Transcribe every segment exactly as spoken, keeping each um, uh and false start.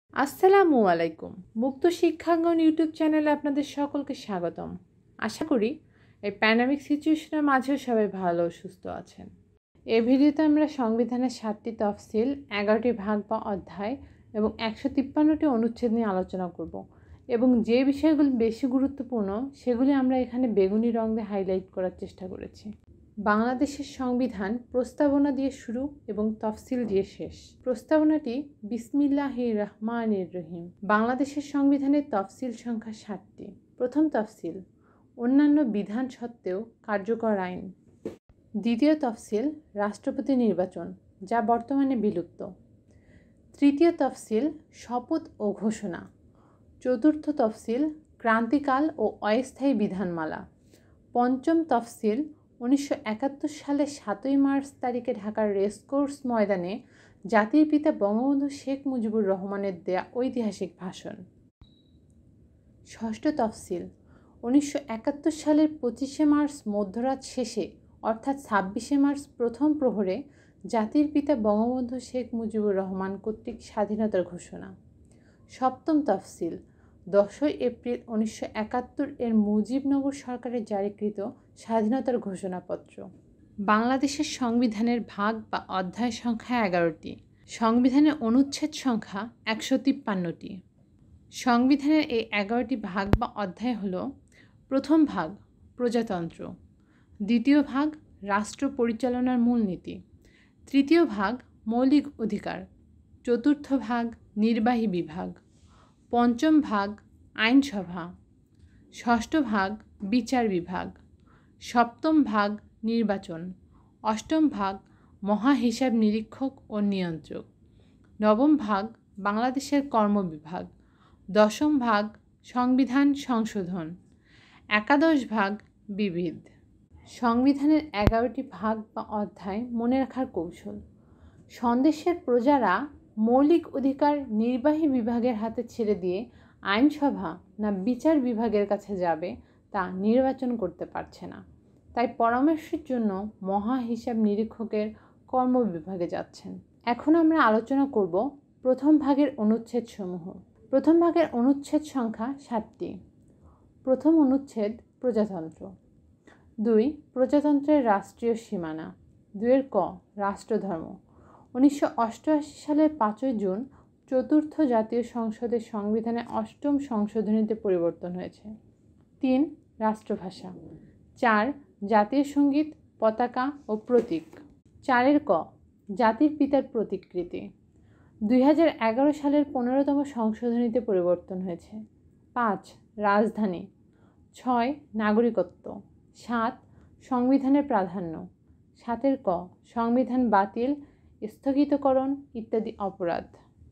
আসসালামু আলাইকুম। মুক্ত শিক্ষাঙ্গন ইউটিউব চ্যানেলে আপনাদের সকলকে স্বাগতম। আশা করি এই প্যান্ডেমিক সিচুয়েশনের মাঝেও সবাই ভালো ও সুস্থ আছেন। এই ভিডিওতে আমরা সংবিধানের সাতটি তফসিল, এগারোটি ভাগ বা অধ্যায় এবং একশো তিপ্পান্নটি অনুচ্ছেদ নিয়ে আলোচনা করব এবং যে বিষয়গুলি বেশি গুরুত্বপূর্ণ সেগুলি আমরা এখানে বেগুনি রং দিয়ে হাইলাইট করার চেষ্টা করেছি। বাংলাদেশের সংবিধান প্রস্তাবনা দিয়ে শুরু এবং তফসিল দিয়ে শেষ। প্রস্তাবনাটি বিসমিল্লাহির রহমানির রহিম। বাংলাদেশের সংবিধানের তফসিল সংখ্যা ষাটটি। প্রথম তফসিল, অন্যান্য বিধান সত্ত্বেও কার্যকর আইন। দ্বিতীয় তফসিল, রাষ্ট্রপতি নির্বাচন, যা বর্তমানে বিলুপ্ত। তৃতীয় তফসিল, শপথ ও ঘোষণা। চতুর্থ তফসিল, ক্রান্তিকাল ও অস্থায়ী বিধানমালা। পঞ্চম তফসিল, উনিশশো একাত্তর সালের সাতই মার্চ তারিখে ঢাকার রেসকোর্স ময়দানে জাতির পিতা বঙ্গবন্ধু শেখ মুজিবুর রহমানের দেয়া ঐতিহাসিক ভাষণ। ষষ্ঠ তফসিল, উনিশশো একাত্তর সালের পঁচিশে মার্চ মধ্যরাত শেষে অর্থাৎ ছাব্বিশে মার্চ প্রথম প্রহরে জাতির পিতা বঙ্গবন্ধু শেখ মুজিবুর রহমান কর্তৃক স্বাধীনতার ঘোষণা। সপ্তম তফসিল, দশই এপ্রিল উনিশশো একাত্তর এর মুজিবনগর সরকারের জারিকৃত স্বাধীনতার ঘোষণাপত্র। বাংলাদেশের সংবিধানের ভাগ বা অধ্যায় সংখ্যা এগারোটি। সংবিধানের অনুচ্ছেদ সংখ্যা একশো তিপ্পান্নটি। সংবিধানের এই এগারোটি ভাগ বা অধ্যায় হল: প্রথম ভাগ, প্রজাতন্ত্র। দ্বিতীয় ভাগ, রাষ্ট্র পরিচালনার মূলনীতি। তৃতীয় ভাগ, মৌলিক অধিকার। চতুর্থ ভাগ, নির্বাহী বিভাগ। পঞ্চম ভাগ, আইনসভা। ষষ্ঠ ভাগ, বিচার বিভাগ। সপ্তম ভাগ, নির্বাচন। অষ্টম ভাগ, মহা হিসাব নিরীক্ষক ও নিয়ন্ত্রক। নবম ভাগ, বাংলাদেশের কর্মবিভাগ। দশম ভাগ, সংবিধান সংশোধন। একাদশ ভাগ, বিবিধ। সংবিধানের এগারোটি ভাগ বা অধ্যায় মনে রাখার কৌশল: সন্দেশের প্রজারা মৌলিক অধিকার নির্বাহী বিভাগের হাতে ছেড়ে দিয়ে আইনসভা না বিচার বিভাগের কাছে যাবে তা নির্বাচন করতে পারছে না, তাই পরামর্শের জন্য মহা হিসাব নিরীক্ষকের কর্মবিভাগে যাচ্ছেন। এখন আমরা আলোচনা করব প্রথম ভাগের অনুচ্ছেদ সমূহ। প্রথম ভাগের অনুচ্ছেদ সংখ্যা ষাটটি। প্রথম অনুচ্ছেদ, প্রজাতন্ত্র। দুই, প্রজাতন্ত্রের রাষ্ট্রীয় সীমানা। দুইয়ের ক, রাষ্ট্রধর্ম। উনিশশো অষ্টআশি সালের পাঁচই জুন চতুর্থ জাতীয় সংসদের সংবিধানে অষ্টম সংশোধনীতে পরিবর্তন হয়েছে। তিন, রাষ্ট্রভাষা। চার, জাতীয় সঙ্গীত, পতাকা ও প্রতীক। চারের ক, জাতির পিতার প্রতিকৃতি। দুই হাজার এগারো সালের পনেরোতম সংশোধনীতে পরিবর্তন হয়েছে। পাঁচ, রাজধানী। ছয়, নাগরিকত্ব। সাত, সংবিধানের প্রাধান্য। সাতের ক, সংবিধান বাতিল, স্থগিতকরণ ইত্যাদি অপরাধ।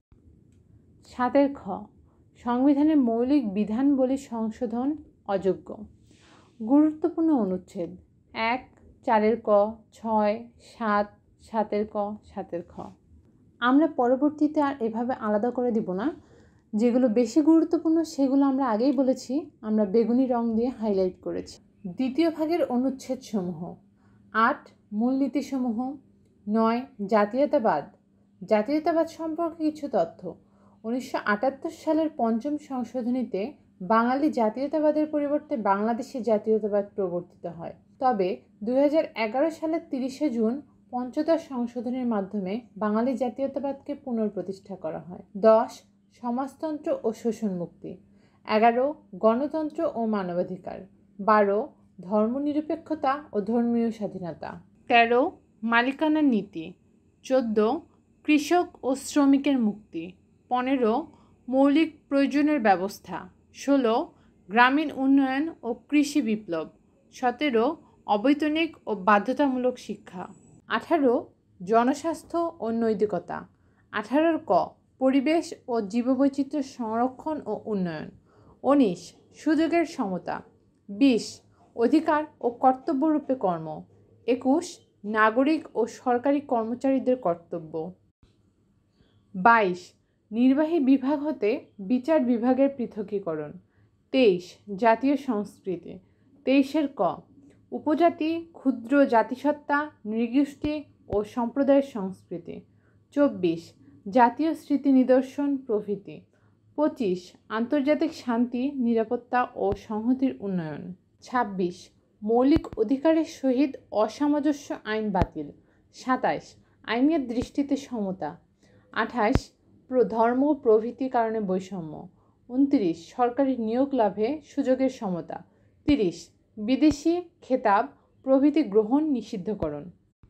সাতের খ, সংবিধানের মৌলিক বিধানবলী সংশোধন অযোগ্য। গুরুত্বপূর্ণ অনুচ্ছেদ: এক, চারের ক, ছয়, সাত, সাতের ক, সাতের খ। আমরা পরবর্তীতে আর এভাবে আলাদা করে দিব না। যেগুলো বেশি গুরুত্বপূর্ণ সেগুলো আমরা আগেই বলেছি, আমরা বেগুনি রং দিয়ে হাইলাইট করেছি। দ্বিতীয় ভাগের অনুচ্ছেদ সমূহ: আট, মূলনীতিসমূহ। নয়, জাতীয়তাবাদ। জাতীয়তাবাদ সম্পর্কে কিছু তথ্য: উনিশশো আটাত্তর সালের পঞ্চম সংশোধনীতে বাঙালি জাতীয়তাবাদের পরিবর্তে বাংলাদেশি জাতীয়তাবাদ প্রবর্তিত হয়। তবে দুই হাজার এগারো সালের তিরিশে জুন পঞ্চদশ সংশোধনীর মাধ্যমে বাঙালি জাতীয়তাবাদকে পুনঃপ্রতিষ্ঠা করা হয়। দশ, সমাজতন্ত্র ও শোষণ মুক্তি। এগারো, গণতন্ত্র ও মানবাধিকার। বারো, ধর্মনিরপেক্ষতা ও ধর্মীয় স্বাধীনতা। তেরো, মালিকানার নীতি। চোদ্দ, কৃষক ও শ্রমিকের মুক্তি। পনেরো, মৌলিক প্রয়োজনের ব্যবস্থা। ষোলো, গ্রামীণ উন্নয়ন ও কৃষি বিপ্লব। সতেরো, অবৈতনিক ও বাধ্যতামূলক শিক্ষা। আঠারো, জনস্বাস্থ্য ও নৈতিকতা। আঠারোর ক, পরিবেশ ও জীববৈচিত্র্য সংরক্ষণ ও উন্নয়ন। উনিশ, সুযোগের সমতা। বিশ, অধিকার ও কর্তব্যরূপে কর্ম। একুশ, নাগরিক ও সরকারি কর্মচারীদের কর্তব্য। বাইশ, নির্বাহী বিভাগ হতে বিচার বিভাগের পৃথকীকরণ। তেইশ, জাতীয় সংস্কৃতি। তেইশের ক, উপজাতি, ক্ষুদ্র জাতিসত্তা, নৃগোষ্ঠী ও সম্প্রদায়ের সংস্কৃতি। চব্বিশ, জাতীয় স্মৃতি নিদর্শন প্রভৃতি। পঁচিশ আন্তর্জাতিক শান্তি, নিরাপত্তা ও সংহতির উন্নয়ন। ছাব্বিশ মৌলিক অধিকারের সহিত অসামঞ্জস্য আইন বাতিল। সাতাশ আইনের দৃষ্টিতে সমতা। আঠাশ ধর্ম প্রভৃতি কারণে বৈষম্য। উনত্রিশ সরকারি নিয়োগ লাভে সুযোগের সমতা। তিরিশ বিদেশি খেতাব প্রভৃতি গ্রহণ নিষিদ্ধকরণ।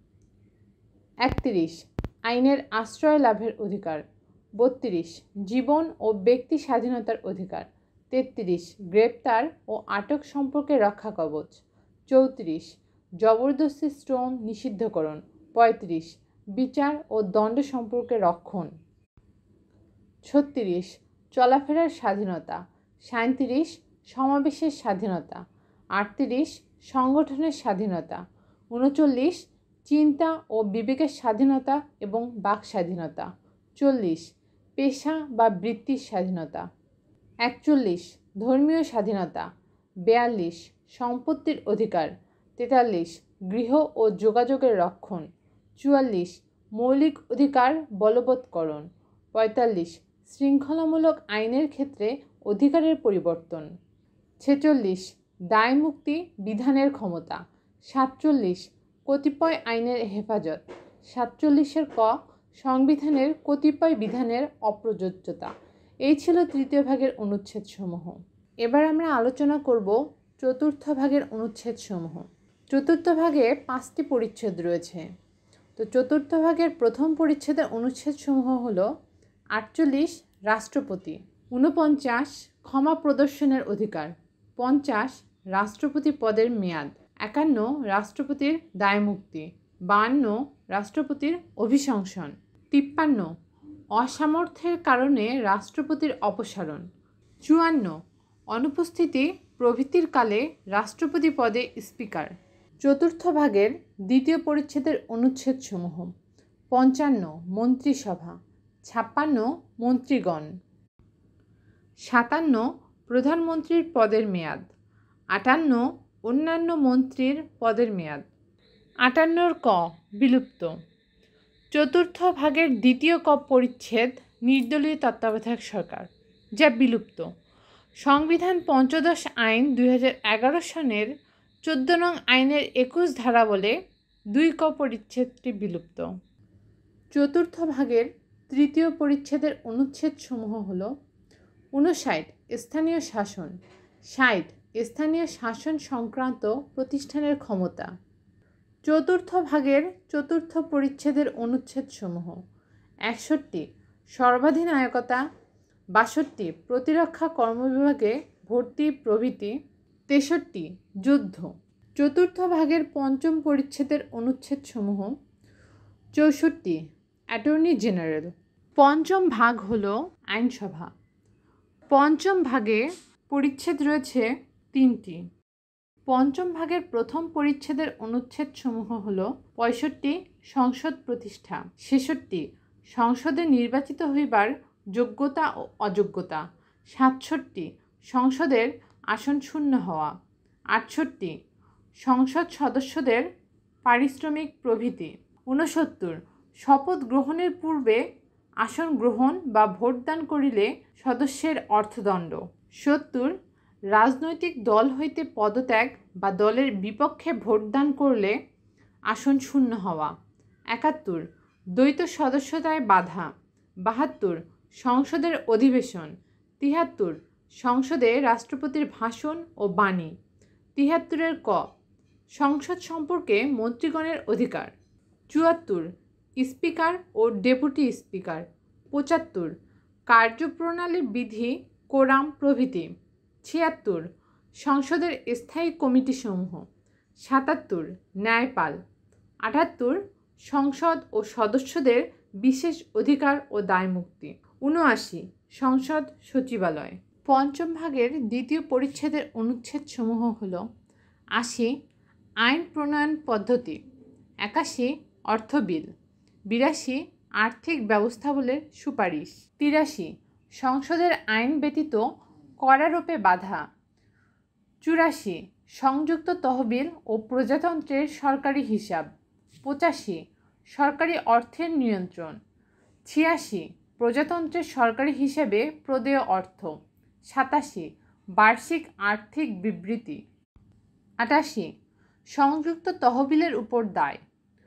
একত্রিশ আইনের আশ্রয় লাভের অধিকার। বত্রিশ জীবন ও ব্যক্তি স্বাধীনতার অধিকার। তেত্রিশ গ্রেপ্তার ও আটক সম্পর্কে রক্ষা কবচ। চৌত্রিশ জবরদস্তি শ্রম নিষিদ্ধকরণ। পঁয়ত্রিশ বিচার ও দণ্ড সম্পর্কে রক্ষণ। ছত্রিশ চলাফেরার স্বাধীনতা। সাঁইত্রিশ সমাবেশের স্বাধীনতা। আটত্রিশ সংগঠনের স্বাধীনতা। উনচল্লিশ চিন্তা ও বিবেকের স্বাধীনতা এবং বাক স্বাধীনতা। চল্লিশ পেশা বা বৃত্তির স্বাধীনতা। একচল্লিশ ধর্মীয় স্বাধীনতা। বিয়াল্লিশ সম্পত্তির অধিকার। তেতাল্লিশ গৃহ ও যোগাযোগের রক্ষণ। চুয়াল্লিশ মৌলিক অধিকার বলবৎকরণ। পঁয়তাল্লিশ শৃঙ্খলামূলক আইনের ক্ষেত্রে অধিকারের পরিবর্তন। ছেচল্লিশ দায়মুক্তি বিধানের ক্ষমতা। সাতচল্লিশ কতিপয় আইনের হেফাজত। সাতচল্লিশের ক সংবিধানের কতিপয় বিধানের অপ্রযোজ্যতা। এই ছিল তৃতীয় ভাগের অনুচ্ছেদসমূহ। এবার আমরা আলোচনা করব চতুর্থ ভাগের অনুচ্ছেদসমূহ। চতুর্থ ভাগে পাঁচটি পরিচ্ছেদ রয়েছে। তো চতুর্থ ভাগের প্রথম পরিচ্ছেদের অনুচ্ছেদসমূহ হলো আটচল্লিশ রাষ্ট্রপতি। ঊনপঞ্চাশ ক্ষমা প্রদর্শনের অধিকার। পঞ্চাশ রাষ্ট্রপতি পদের মেয়াদ। একান্ন রাষ্ট্রপতির দায়মুক্তি। বাহান্ন রাষ্ট্রপতির অভিশংসন। তিপ্পান্ন অসামর্থ্যের কারণে রাষ্ট্রপতির অপসারণ। চুয়ান্ন অনুপস্থিতি প্রভৃতির কালে রাষ্ট্রপতি পদে স্পিকার। চতুর্থ ভাগের দ্বিতীয় পরিচ্ছেদের অনুচ্ছেদসমূহ। পঞ্চান্ন মন্ত্রিসভা। ছাপ্পান্ন মন্ত্রীগণ। সাতান্ন প্রধানমন্ত্রীর পদের মেয়াদ। আটান্ন অন্যান্য মন্ত্রীর পদের মেয়াদ। আটান্নর ক বিলুপ্ত। চতুর্থ ভাগের দ্বিতীয় ক পরিচ্ছেদ নির্দলীয় তত্ত্বাবধায়ক সরকার, যা বিলুপ্ত। সংবিধান পঞ্চদশ আইন দুই হাজার এগারো সনের চোদ্দ নং আইনের একুশ ধারা বলে দুই ক পরিচ্ছেদটি বিলুপ্ত। চতুর্থ ভাগের তৃতীয় পরিচ্ছেদের অনুচ্ছেদসমূহ হল ঊনষাট স্থানীয় শাসন। ষাট স্থানীয় শাসন সংক্রান্ত প্রতিষ্ঠানের ক্ষমতা। চতুর্থ ভাগের চতুর্থ পরিচ্ছেদের অনুচ্ছেদসমূহ একষট্টি সর্বাধিনায়কতা। বাষট্টি প্রতিরক্ষা কর্মবিভাগে ভর্তি প্রভৃতি। তেষট্টি যুদ্ধ। চতুর্থ ভাগের পঞ্চম পরিচ্ছেদের অনুচ্ছেদসমূহ চৌষট্টি অ্যাটর্নি জেনারেল। পঞ্চম ভাগ হল আইনসভা। পঞ্চম ভাগে পরিচ্ছেদ রয়েছে তিনটি। পঞ্চম ভাগের প্রথম পরিচ্ছেদের অনুচ্ছেদসমূহ হল পঁয়ষট্টি সংসদ প্রতিষ্ঠা। ছেষট্টি সংসদে নির্বাচিত হইবার যোগ্যতা ও অযোগ্যতা। সাতষট্টি সংসদের আসন শূন্য হওয়া। আটষট্টি সংসদ সদস্যদের পারিশ্রমিক প্রভৃতি। ঊনসত্তর শপথ গ্রহণের পূর্বে আসন গ্রহণ বা ভোটদান করিলে সদস্যের অর্থদণ্ড। সত্তর রাজনৈতিক দল হইতে পদত্যাগ বা দলের বিপক্ষে ভোটদান করলে আসন শূন্য হওয়া। একাত্তর দ্বৈত সদস্যতায় বাধা। বাহাত্তর সংসদের অধিবেশন। তিহাত্তর সংসদে রাষ্ট্রপতির ভাষণ ও বাণী। তিহাত্তরের ক সংসদ সম্পর্কে মন্ত্রীগণের অধিকার। চুয়াত্তর স্পিকার ও ডেপুটি স্পিকার। পঁচাত্তর কার্যপ্রণালী বিধি কোরাম প্রভৃতি। ছিয়াত্তর সংসদের স্থায়ী কমিটিসমূহ। সাতাত্তর ন্যায়পাল। আটাত্তর সংসদ ও সদস্যদের বিশেষ অধিকার ও দায়মুক্তি। উনআশি সংসদ সচিবালয়। পঞ্চম ভাগের দ্বিতীয় পরিচ্ছেদের অনুচ্ছেদসমূহ হল আশি আইন প্রণয়ন পদ্ধতি। একাশি অর্থ বিল। বিরাশি আর্থিক ব্যবস্থাবলীর সুপারিশ। তিরাশি সংসদের আইন ব্যতীত করারোপে বাধা। চুরাশি সংযুক্ত তহবিল ও প্রজাতন্ত্রের সরকারি হিসাব। পঁচাশি সরকারি অর্থের নিয়ন্ত্রণ। ছিয়াশি প্রজাতন্ত্রের সরকারি হিসেবে প্রদেয় অর্থ। সাতাশি বার্ষিক আর্থিক বিবৃতি। আটাশি সংযুক্ত তহবিলের উপর দায়।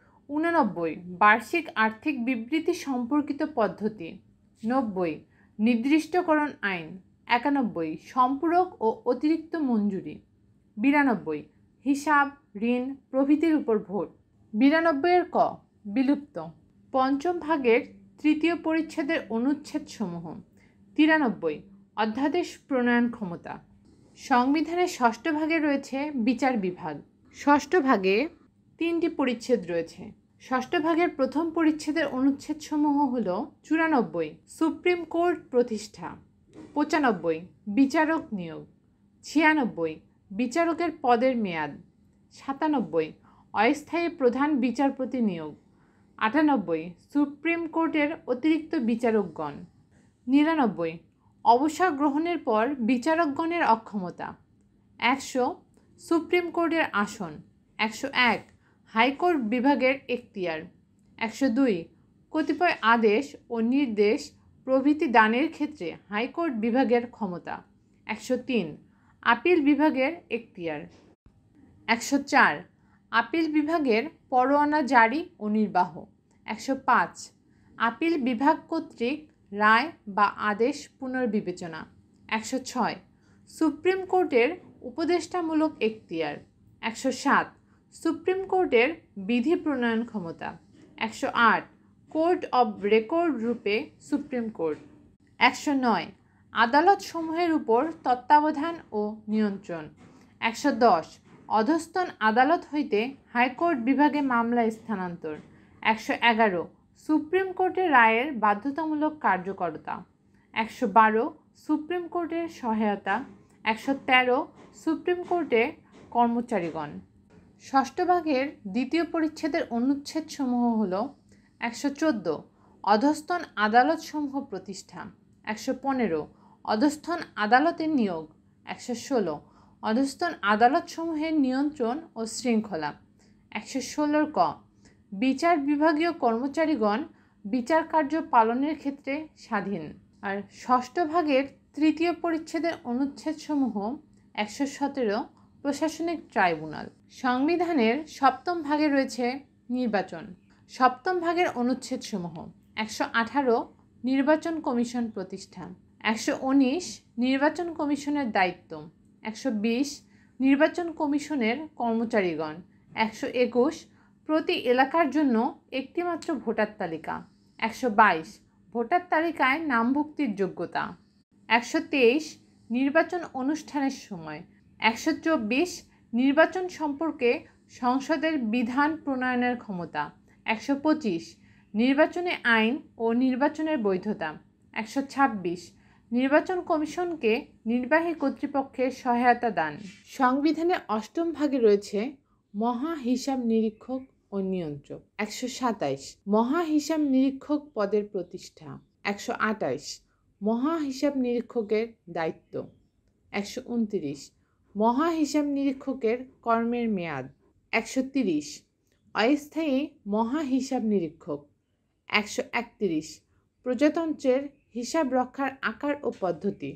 উননব্বই বার্ষিক আর্থিক বিবৃতি সম্পর্কিত পদ্ধতি। নব্বই নির্দিষ্টকরণ আইন। একানব্বই সম্পূরক ও অতিরিক্ত মঞ্জুরি। বিরানব্বই হিসাব, ঋণ প্রভৃতির উপর ভোট। বিরানব্বইয়ের ক বিলুপ্ত। পঞ্চম ভাগের তৃতীয় পরিচ্ছেদের অনুচ্ছেদ সমূহ। তিরানব্বই অধ্যাদেশ প্রণয়ন ক্ষমতা। সংবিধানের ষষ্ঠ ভাগে রয়েছে বিচার বিভাগ। ষষ্ঠ ভাগে তিনটি পরিচ্ছেদ রয়েছে। ষষ্ঠ ভাগের প্রথম পরিচ্ছেদের অনুচ্ছেদ সমূহ হল চুরানব্বই সুপ্রিম কোর্ট প্রতিষ্ঠা। পঁচানব্বই বিচারক নিয়োগ। ছিয়ানব্বই বিচারকের পদের মেয়াদ। সাতানব্বই অস্থায়ী প্রধান বিচারপতি নিয়োগ। আটানব্বই সুপ্রিম কোর্টের অতিরিক্ত বিচারকগণ। নিরানব্বই অবসর গ্রহণের পর বিচারকগণের অক্ষমতা। একশো সুপ্রিম কোর্টের আসন। একশো এক হাইকোর্ট বিভাগের এখতিয়ার। একশো দুই কতিপয় আদেশ ও নির্দেশ প্রভৃতি দানের ক্ষেত্রে হাইকোর্ট বিভাগের ক্ষমতা। একশো তিন আপিল বিভাগের এখতিয়ার। একশো চার আপিল বিভাগের পরোয়ানা জারি ও নির্বাহ। একশো পাঁচ আপিল বিভাগ কর্তৃক রায় বা আদেশ পুনর্বিবেচনা। একশো ছয় সুপ্রিম কোর্টের উপদেষ্টামূলক এখতিয়ার। একশো সাত সুপ্রিম কোর্টের বিধি প্রণয়ন ক্ষমতা। একশো আট কোর্ট অব রেকর্ড রূপে সুপ্রিম কোর্ট। একশো নয় আদালত সমূহের উপর তত্ত্বাবধান ও নিয়ন্ত্রণ। একশো দশ অধস্তন আদালত হইতে হাইকোর্ট বিভাগে মামলা স্থানান্তর। একশো এগারো সুপ্রিম কোর্টের রায়ের বাধ্যতামূলক কার্যকরতা। একশো বারো সুপ্রিম কোর্টের সহায়তা। একশো তেরো সুপ্রিম কোর্টে কর্মচারীগণ। ষষ্ঠ ভাগের দ্বিতীয় পরিচ্ছেদের অনুচ্ছেদ সমূহ হল একশো চোদ্দো অধস্তন আদালত সমূহ প্রতিষ্ঠা। একশো পনেরো অধস্তন আদালতের নিয়োগ। একশো ষোলো অধস্তন আদালত সমূহের নিয়ন্ত্রণ ও শৃঙ্খলা। একশো ষোলোর ক বিচার বিভাগীয় কর্মচারীগণ বিচার কার্য পালনের ক্ষেত্রে স্বাধীন। আর ষষ্ঠ ভাগের তৃতীয় পরিচ্ছেদের অনুচ্ছেদ সমূহ একশো সতেরো প্রশাসনিক ট্রাইব্যুনাল। সংবিধানের সপ্তম ভাগে রয়েছে নির্বাচন। সপ্তম ভাগের অনুচ্ছেদ সমূহ একশো আঠারো নির্বাচন কমিশন প্রতিষ্ঠা। একশো উনিশ নির্বাচন কমিশনের দায়িত্ব। একশো বিশ নির্বাচন কমিশনের কর্মচারীগণ। একশো একুশ প্রতি এলাকার জন্য একটিমাত্র ভোটার তালিকা। একশো বাইশ ভোটার তালিকায় নামভুক্তির যোগ্যতা। একশো তেইশ নির্বাচন অনুষ্ঠানের সময়। একশো চব্বিশ নির্বাচন সম্পর্কে সংসদের বিধান প্রণয়নের ক্ষমতা। একশো পঁচিশ নির্বাচনী আইন ও নির্বাচনের বৈধতা। একশো ছাব্বিশ নির্বাচন কমিশনকে নির্বাহী কর্তৃপক্ষের সহায়তা দান। সংবিধানের অষ্টম ভাগে রয়েছে মহা হিসাব নিরীক্ষক ও নিয়ন্ত্রক। একশো সাতাইশ মহা হিসাব নিরীক্ষক পদের প্রতিষ্ঠা। একশো আটাইশ মহা হিসাব নিরীক্ষকের দায়িত্ব। একশো উনত্রিশ মহা হিসাব নিরীক্ষকের কর্মের মেয়াদ। একশো তিরিশ অস্থায়ী মহা হিসাব নিরীক্ষক। একশো একত্রিশ প্রজাতন্ত্রের হিসাব রক্ষার আকার ও পদ্ধতি।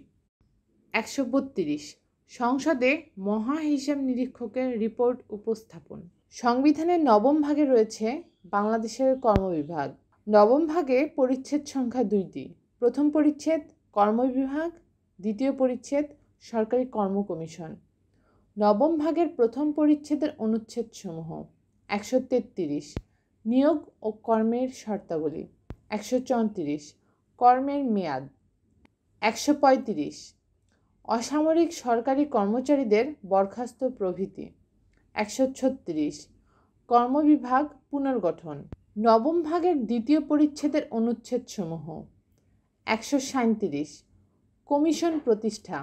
একশো বত্রিশ সংসদে মহা হিসাব নিরীক্ষকের রিপোর্ট উপস্থাপন। সংবিধানের নবম ভাগে রয়েছে বাংলাদেশের কর্মবিভাগ। নবম ভাগে পরিচ্ছেদ সংখ্যা দুইটি। প্রথম পরিচ্ছেদ কর্মবিভাগ, দ্বিতীয় পরিচ্ছেদ সরকারি কর্ম কমিশন। নবম ভাগের প্রথম পরিচ্ছেদের অনুচ্ছেদ সমূহ একশো তেত্রিশ নিয়োগ ও কর্মের শর্তাবলী। একশো চৌত্রিশ কর্মের মেয়াদ। একশো পঁয়ত্রিশ অসামরিক সরকারি কর্মচারীদের বরখাস্ত প্রভৃতি। একশো ছত্রিশ কর্মবিভাগ পুনর্গঠন। নবম ভাগের দ্বিতীয় পরিচ্ছেদের অনুচ্ছেদ সমূহ একশো সাঁইত্রিশ কমিশন প্রতিষ্ঠা।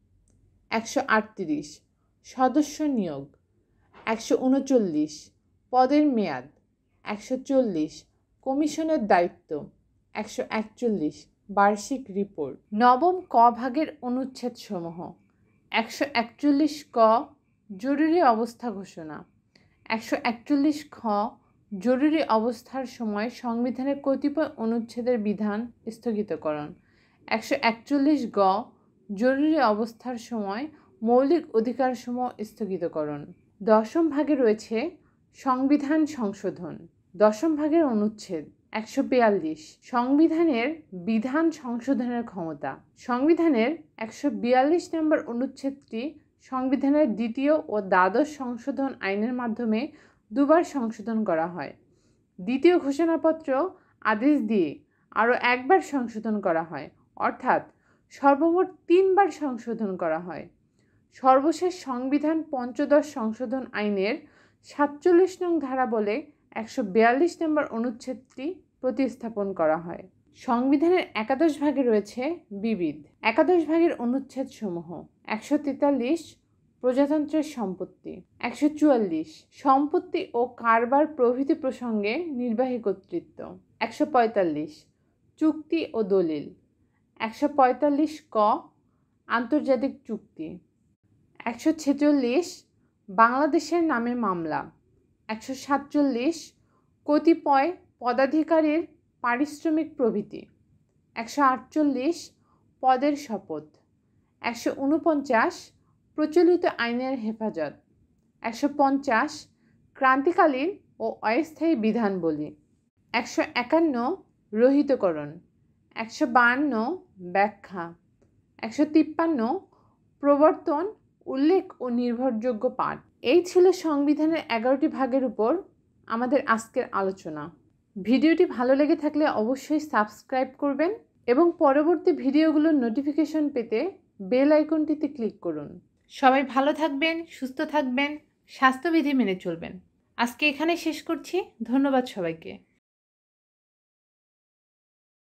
একশো আটত্রিশ সদস্য নিয়োগ। একশো উনচল্লিশ পদের মেয়াদ। একশো চল্লিশ কমিশনের দায়িত্ব। একশো একচল্লিশ বার্ষিক রিপোর্ট। নবম ক ভাগের অনুচ্ছেদ সমূহ একশো একচল্লিশ ক জরুরি অবস্থা ঘোষণা। একশো একচল্লিশ খ জরুরি অবস্থার সময় সংবিধানের কতিপয় অনুচ্ছেদের বিধান স্থগিতকরণ। একশো একচল্লিশ গ জরুরি অবস্থার সময় মৌলিক অধিকারসমূহ স্থগিতকরণ। দশম ভাগে রয়েছে সংবিধান সংশোধন। দশম ভাগের অনুচ্ছেদ একশো বিয়াল্লিশ সংবিধানের বিধান সংশোধনের ক্ষমতা। সংবিধানের একশো বিয়াল্লিশ নম্বর অনুচ্ছেদটি সংবিধানের দ্বিতীয় ও দ্বাদশ সংশোধন আইনের মাধ্যমে দুবার সংশোধন করা হয়। দ্বিতীয় ঘোষণাপত্র আদেশ দিয়ে আরও একবার সংশোধন করা হয়, অর্থাৎ সর্বমোট তিনবার সংশোধন করা হয়। সর্বশেষ সংবিধান পঞ্চদশ সংশোধন আইনের সাতচল্লিশ নং ধারা বলে একশো বিয়াল্লিশ নম্বর অনুচ্ছেদটি প্রতিস্থাপন করা হয়। সংবিধানের একাদশ ভাগে রয়েছে বিবিধ। একাদশ ভাগের অনুচ্ছেদ সমূহ একশো তেতাল্লিশ প্রজাতন্ত্রের সম্পত্তি, একশো চুয়াল্লিশ সম্পত্তি ও কারবার প্রভৃতি প্রসঙ্গে নির্বাহী কর্তৃত্ব, একশো পঁয়তাল্লিশ চুক্তি ও দলিল, একশো পঁয়তাল্লিশ ক আন্তর্জাতিক চুক্তি, একশো ছেচল্লিশ বাংলাদেশের নামে মামলা, একশো সাতচল্লিশ কতিপয় পদাধিকারীর পারিশ্রমিক প্রভৃতি, একশো আটচল্লিশ পদের শপথ, একশো উনপঞ্চাশ প্রচলিত আইনের হেফাজত, একশো পঞ্চাশ ক্রান্তিকালীন ও অস্থায়ী বিধানবলী, একশো একান্ন রহিতকরণ, একশো বাহান্ন ব্যাখ্যা, একশো তিপ্পান্ন প্রবর্তন উল্লেখ ও নির্ভরযোগ্য পাঠ। এই ছিল সংবিধানের এগারোটি ভাগের উপর আমাদের আজকের আলোচনা। ভিডিওটি ভালো লেগে থাকলে অবশ্যই সাবস্ক্রাইব করবেন এবং পরবর্তী ভিডিওগুলোর নোটিফিকেশন পেতে বেল আইকনটিতে ক্লিক করুন। সবাই ভালো থাকবেন, সুস্থ থাকবেন, স্বাস্থ্যবিধি মেনে চলবেন। আজকে এখানে শেষ করছি। ধন্যবাদ সবাইকে।